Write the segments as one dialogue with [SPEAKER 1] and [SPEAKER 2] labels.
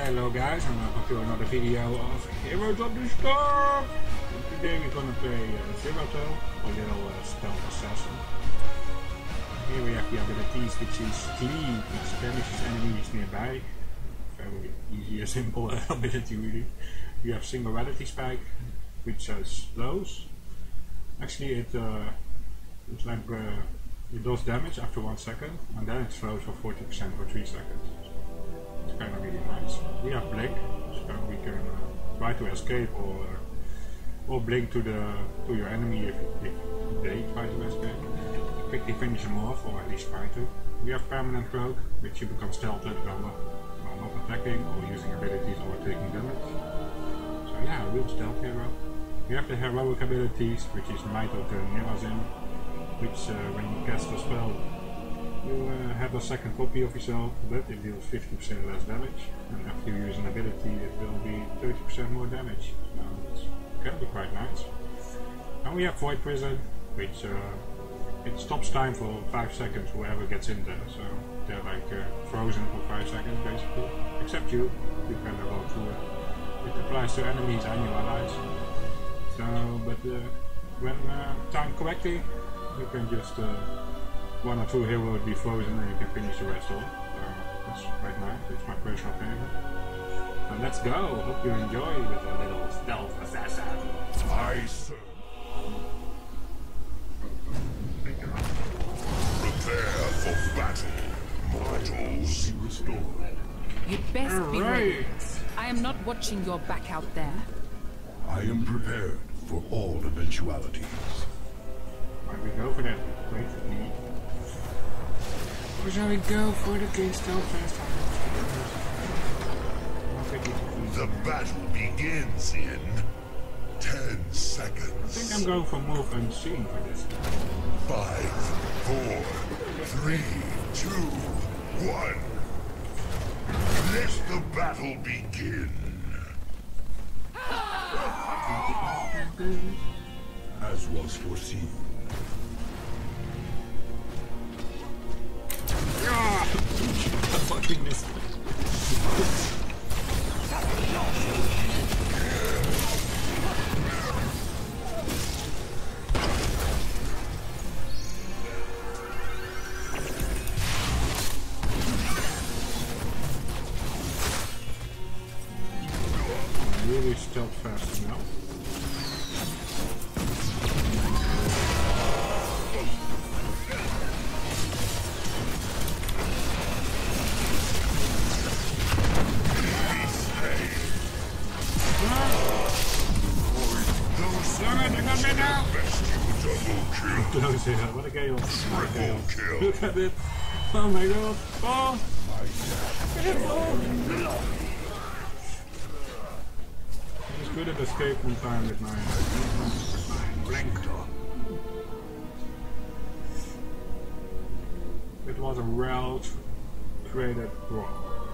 [SPEAKER 1] Hello guys, and welcome to another video of Heroes of the Storm! Today we're gonna play Zerato, a little stealth assassin. Here we have the abilities, which is Cleave, which banishes enemies nearby. Very easy and simple ability really. We have Singularity Spike, which slows. Actually it's like it does damage after 1 second, and then it slows for 40% for 3 seconds. It's kind of really nice. We have Blink, so we can try to escape or blink to your enemy if they try to escape. Quickly finish them off, or at least try to. We have Permanent Cloak, which you become stealthed while not attacking or using abilities or taking damage. So yeah, a real stealth hero. We have the heroic abilities, which is Might of the Nirazin, which when you cast a spell, you have a second copy of yourself, but it deals 50% less damage, and after you use an ability it will be 30% more damage. So it can be quite nice. And we have Void Prison, which it stops time for 5 seconds whoever gets in there, so they're like frozen for 5 seconds basically. Except you can go through it. It applies to enemies and your allies. So, but when timed correctly, you can just 1 or 2 heroes would be frozen and you can finish the rest off. So that's quite nice. It's my personal favorite. And let's go. Hope you enjoy with a little stealth assassin.
[SPEAKER 2] Nice. Prepare for battle, mortals.
[SPEAKER 3] You'd best be ready. I am not watching your back out there.
[SPEAKER 2] I am prepared for all eventualities.
[SPEAKER 1] Might we go for that? Wait for me. Or shall we go for the game stealth fast?
[SPEAKER 2] The battle begins in 10 seconds.
[SPEAKER 1] I think I'm going for move unseen for this.
[SPEAKER 2] 5, 4, 3, 2, 1. Let the battle begin. As was foreseen.
[SPEAKER 1] Ah! I'm fucking this. Really stealth fast now. Close here, what a gale. Look at it. Oh my god. Oh! I just couldn't escape from time with my blink. It was a well created rock.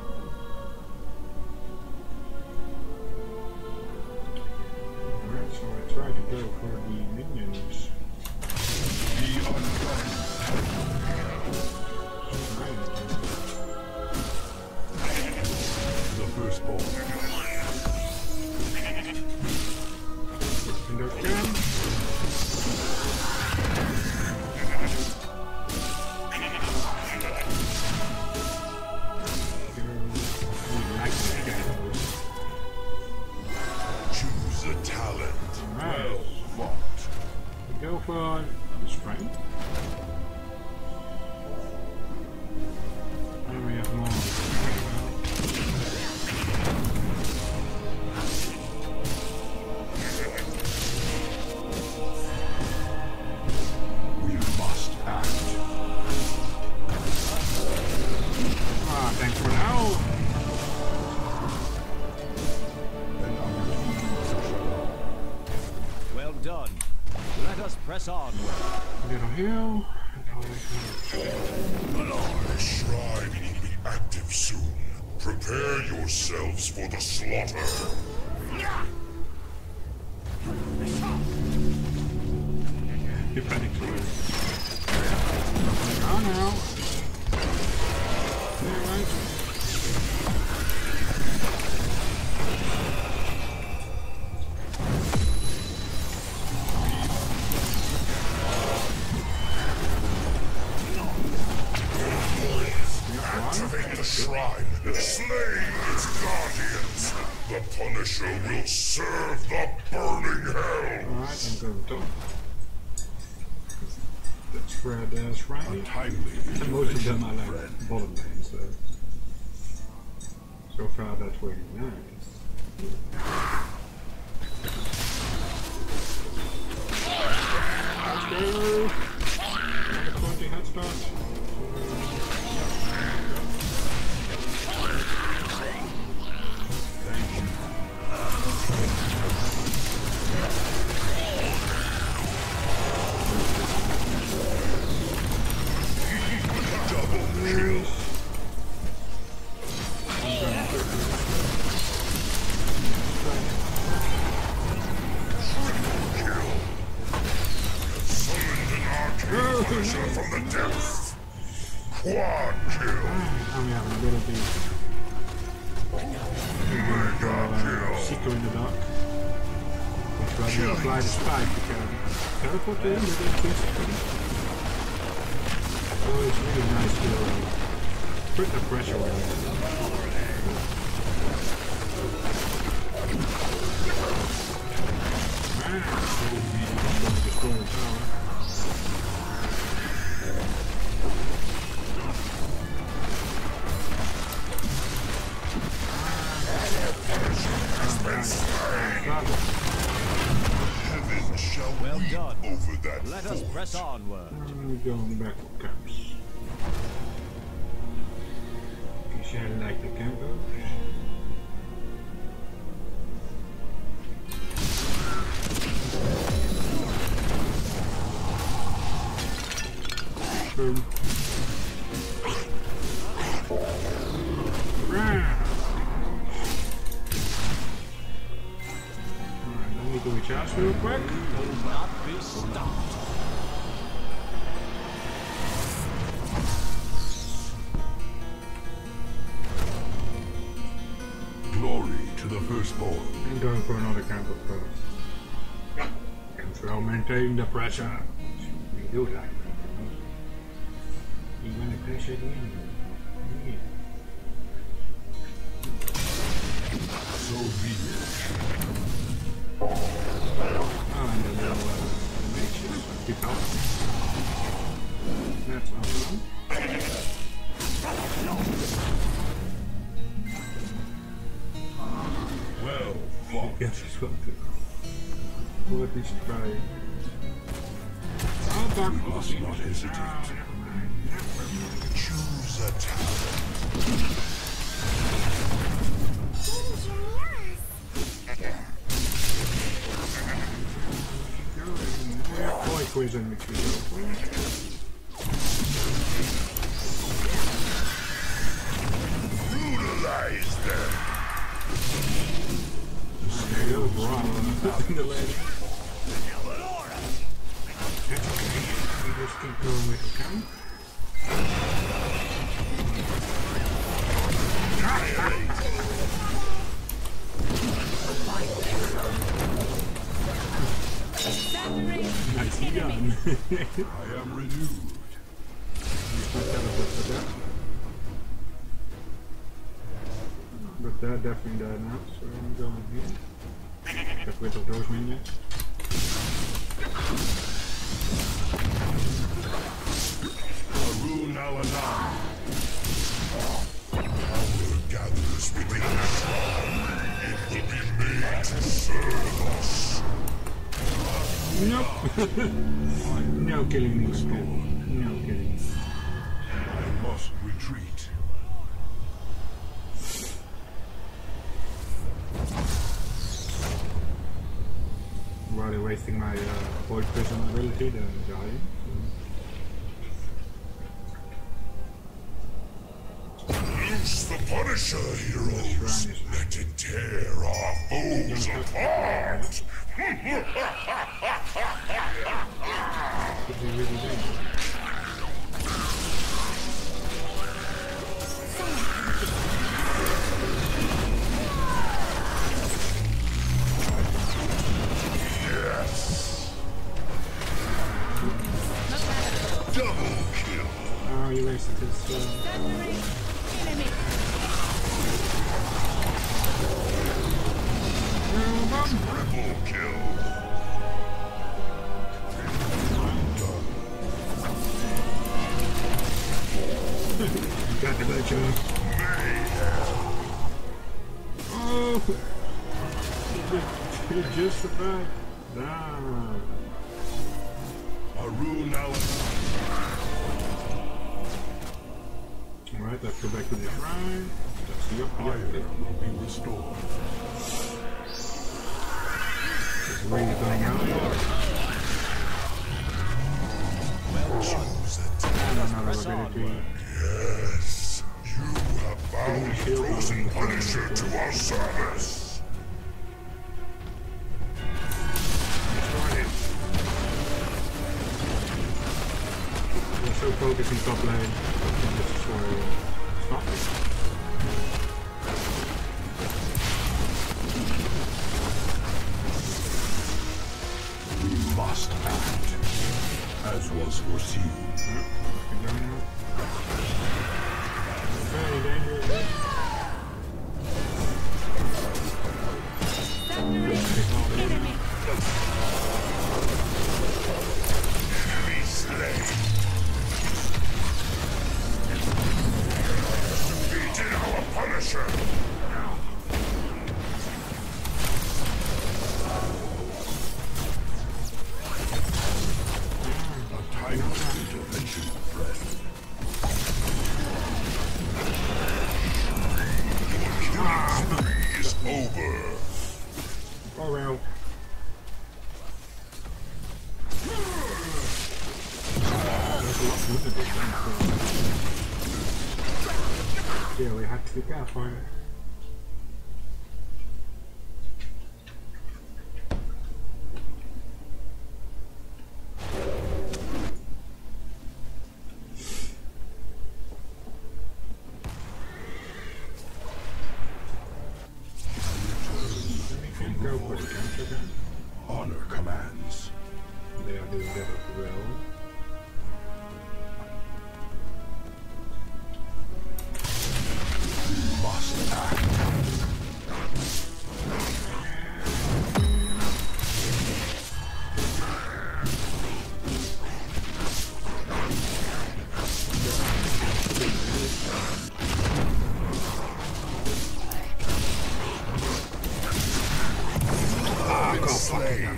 [SPEAKER 1] Alright, so I try to go for the minions.
[SPEAKER 2] The firstborn. Choose a talent. Well fought.
[SPEAKER 1] Go for the strength. And we have more.
[SPEAKER 2] We must act.
[SPEAKER 1] Ah, thanks for now.
[SPEAKER 4] Well done. Let us press on.
[SPEAKER 1] Little heal.
[SPEAKER 2] The shrine will be active soon. Prepare yourselves for the slaughter.
[SPEAKER 1] You panicked already. Oh no. Alright.
[SPEAKER 2] Activate the shrine, slay its guardians. The Punisher will serve the burning hell.
[SPEAKER 1] Alright, I'm going to top. That's where the shrine is. And most of them are like bottom lane, so far that's really nice. Let's go! Another 20 head start.
[SPEAKER 2] Punisher from the depths. Quad kill.
[SPEAKER 1] I'm having a little bit. Seeker in the dark. Which will apply the spike to teleport in within 2 seconds. So it's really nice to put the pressure on it. So he's going to destroy the tower.
[SPEAKER 2] Heaven shall
[SPEAKER 4] Well
[SPEAKER 2] weep
[SPEAKER 4] done.
[SPEAKER 2] over that
[SPEAKER 4] Let us press onward.
[SPEAKER 1] I'm going back to camps. You should like the campers. Boom. Do we charge real quick?
[SPEAKER 4] Will not be stopped.
[SPEAKER 2] glory to the firstborn.
[SPEAKER 1] I'm going for another camp of first. Control, maintain the pressure. We do that. You want to pressure the enemy. Yeah.
[SPEAKER 2] So be it.
[SPEAKER 1] Oh, and then we'll make sure to keep up. That's awesome.
[SPEAKER 2] Well fought.
[SPEAKER 1] Yes, it's what to. We'll at least try. I'll back
[SPEAKER 2] We must not hesitate. Choose a tower.
[SPEAKER 1] Boy, quiz in which we go.
[SPEAKER 2] Brutalize them.
[SPEAKER 1] There goes Ron in the leg. That's okay. We just keep going with the count. Nicely done.
[SPEAKER 2] I am renewed.
[SPEAKER 1] But that definitely died now, so I'm going here. Get rid of those minions.
[SPEAKER 2] Harun al-Anan. Our gatherers within the tribe. It will be made to serve us.
[SPEAKER 1] Nope. No killing me, Skull. No killing.
[SPEAKER 2] I must retreat.
[SPEAKER 1] While they're wasting my void prison ability, they're dying.
[SPEAKER 2] Loose the Punisher, heroes. Let it tear our foes apart.
[SPEAKER 1] Could be really dangerous.
[SPEAKER 2] Yes. Double kill.
[SPEAKER 1] Oh, you wasted his
[SPEAKER 3] enemy.
[SPEAKER 2] Triple kill.
[SPEAKER 1] Got the glitch on. Oh! It's just about done.
[SPEAKER 2] Haru now.
[SPEAKER 1] Alright, let's go back to the shrine. That's the up
[SPEAKER 2] Fire will be restored.
[SPEAKER 1] There's a ring going out.
[SPEAKER 2] Choose a
[SPEAKER 1] Another
[SPEAKER 4] Press
[SPEAKER 1] ability.
[SPEAKER 4] onward.
[SPEAKER 2] Yes, you have found the frozen Punisher to our service.
[SPEAKER 1] Destroy it. We're so focused on top lane. Just destroy it. Stop it.
[SPEAKER 2] We must act, as was foreseen.
[SPEAKER 1] Very dangerous.
[SPEAKER 3] Enemy.
[SPEAKER 2] Enemy slain. Defeated our Punisher. A time of intervention, friend. Is over.
[SPEAKER 1] Oh well. Yeah, we had to be careful. Go for the counter again.
[SPEAKER 2] Honor commands.
[SPEAKER 1] They are doing that as well.
[SPEAKER 2] Must act. Slain.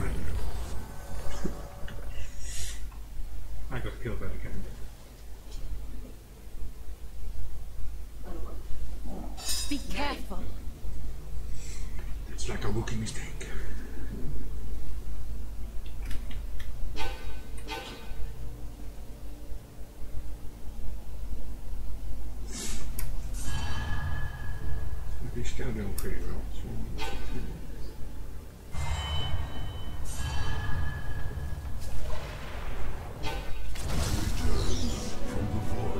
[SPEAKER 1] I got killed by the cannon.
[SPEAKER 3] Be careful.
[SPEAKER 1] It's like a rookie mistake. They're still doing pretty well. So
[SPEAKER 2] From the void.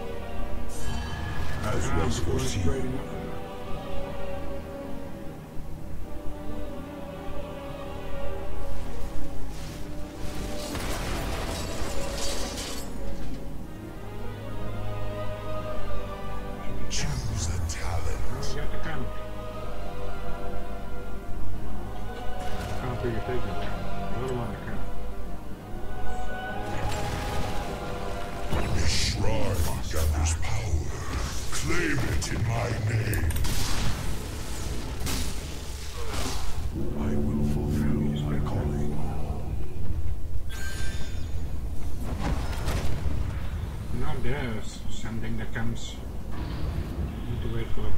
[SPEAKER 2] As was foreseen. Choose a talent.
[SPEAKER 1] You got the cannon. Can't do your taking it. The other one I can.
[SPEAKER 2] This shrine gathers power. Claim it in my name. I will fulfill my calling.
[SPEAKER 1] Now there's something that comes. Need to wait for it.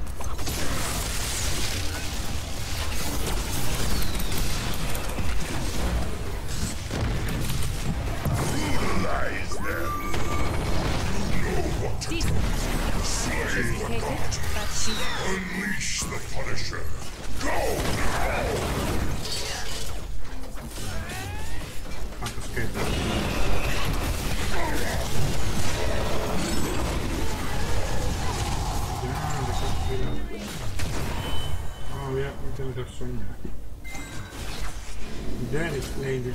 [SPEAKER 2] Brutalize them. Know what to do. Slay the god. Unleash the Punisher. Go now.
[SPEAKER 1] Can't escape that. Oh yeah, we don't have Sonya. That explains it.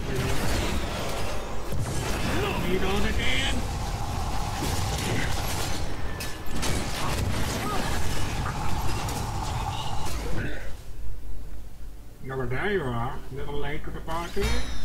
[SPEAKER 1] Need on again. there you are. A little late to the party.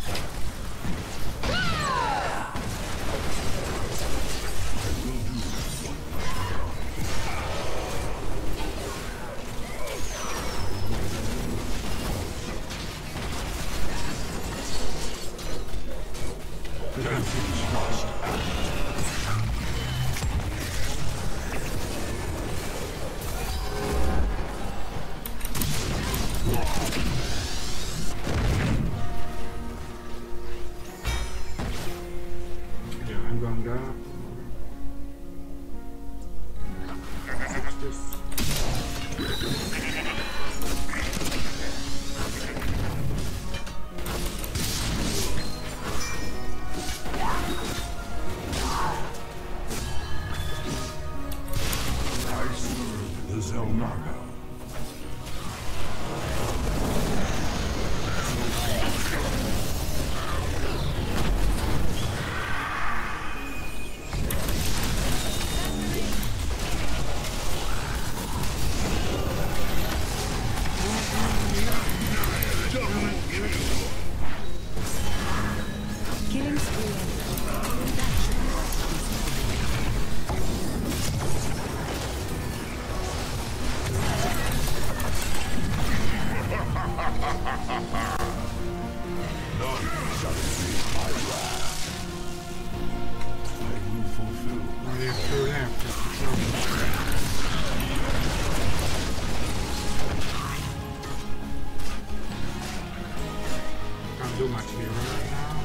[SPEAKER 1] Do much here right now.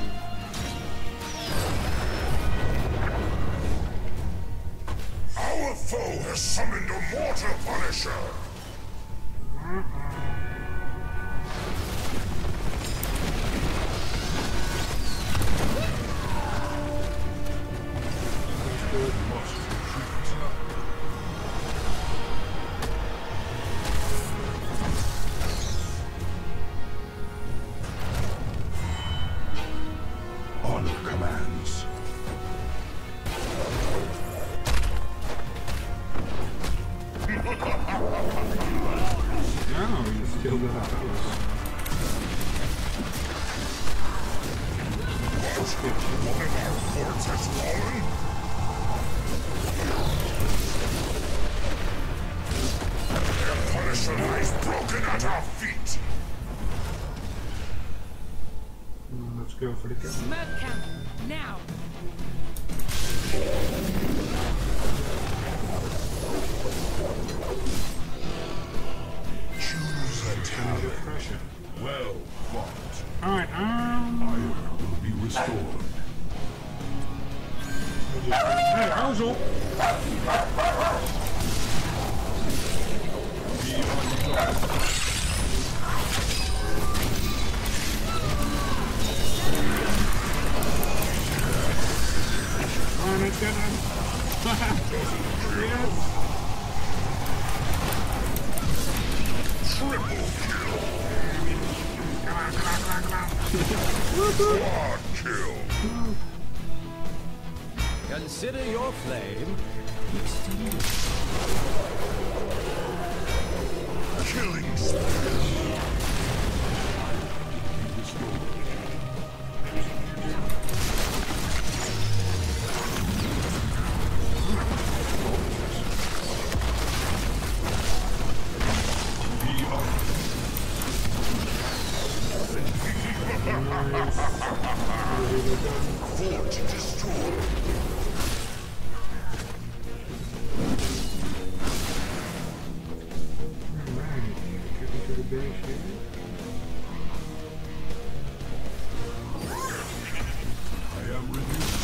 [SPEAKER 2] Our foe has summoned a mortar punisher.
[SPEAKER 1] Let's go for the kill.
[SPEAKER 3] Smoke camp, now!
[SPEAKER 2] Choose a talent.
[SPEAKER 1] Pressure.
[SPEAKER 2] Well fought.
[SPEAKER 1] Alright,
[SPEAKER 2] Fire will be restored.
[SPEAKER 1] Hey, Hazel! On it, get him! Yes!
[SPEAKER 2] Triple kill.
[SPEAKER 1] Come on, come on, come on, come on!
[SPEAKER 2] Quad kill.
[SPEAKER 4] Consider your flame
[SPEAKER 2] Killing spree. Fort destroyed.
[SPEAKER 1] Alright, getting to the base here.
[SPEAKER 2] I am reduced.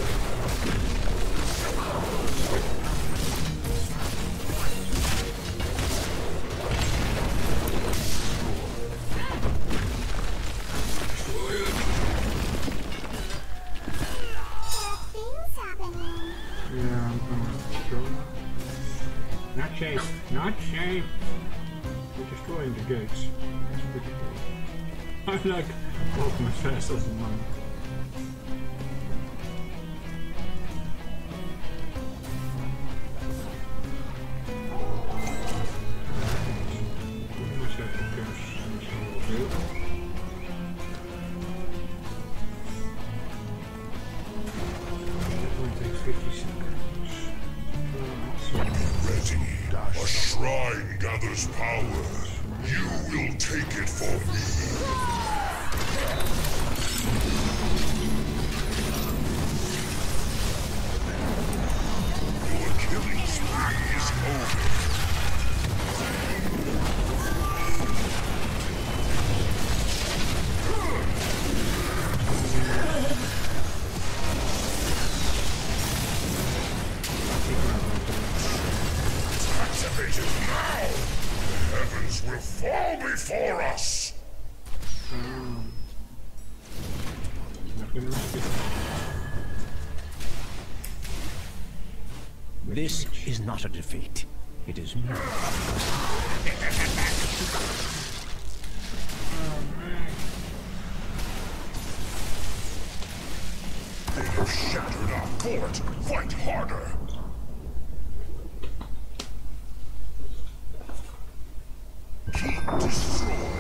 [SPEAKER 1] Yeah, I'm gonna go. Not chase, not chase. We're destroying the gates. That's pretty cool. I'm like, walking as fast as a monk. We must have to curse.
[SPEAKER 2] A shrine gathers power. You will take it for me. Your killing spree is over. Activate it now! The heavens will fall before us!
[SPEAKER 4] This is not a defeat. It is not.
[SPEAKER 2] They have shattered our fort! Fight harder! Keep destroyed!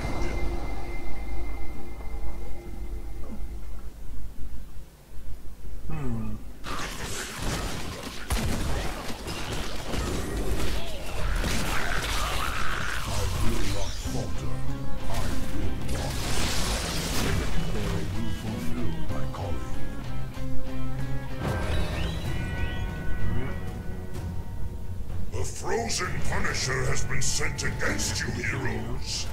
[SPEAKER 2] The Frozen Punisher has been sent against you, heroes!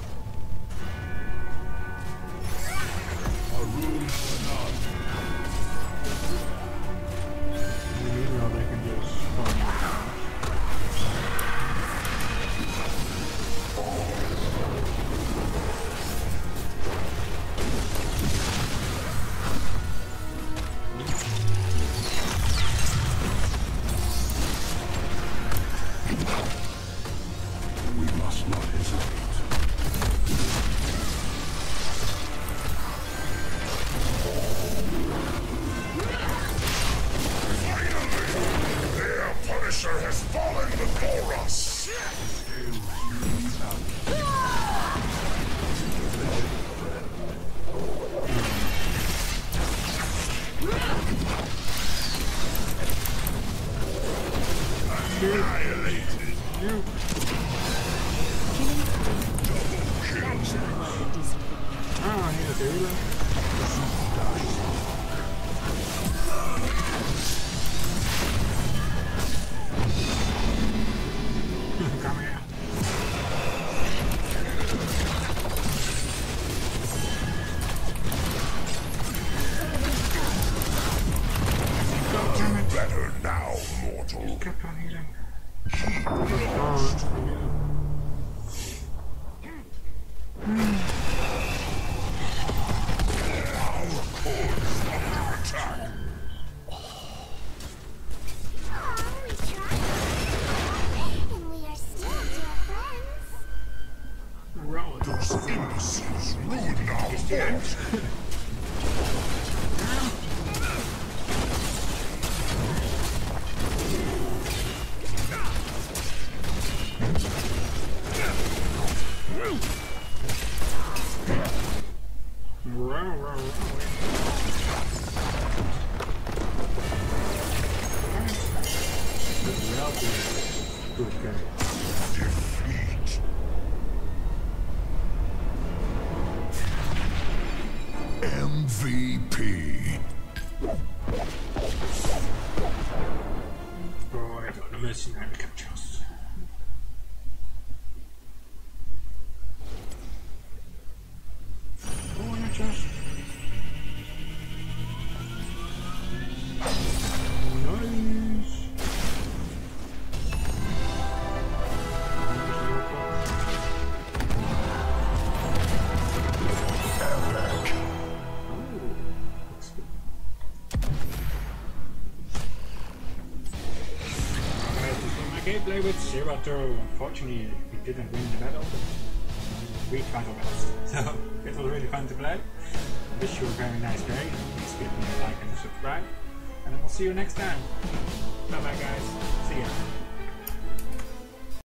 [SPEAKER 1] Meanwhile, they can just spawn.
[SPEAKER 2] We must not hesitate. Finally! Their Punisher has fallen before us! Annihilated!
[SPEAKER 1] Ah, here's the hero. Come here.
[SPEAKER 2] Do better now, mortal.
[SPEAKER 1] Kept on healing.
[SPEAKER 2] Keep
[SPEAKER 1] Oh,
[SPEAKER 2] our cause under attack.
[SPEAKER 5] We tried, and we are still dear friends.
[SPEAKER 1] right.
[SPEAKER 2] Those imbeciles ruined our fort.
[SPEAKER 1] Okay.
[SPEAKER 2] Defeat. MVP.
[SPEAKER 1] Oh, I got the mercenary captures. Oh, not just. Nice. Gameplay with Zerato. Unfortunately, we didn't win the battle. We tried our best. So, it was really fun to play. I wish you a very nice day. Please give me a like and a subscribe. And I will see you next time. Bye bye guys. See ya.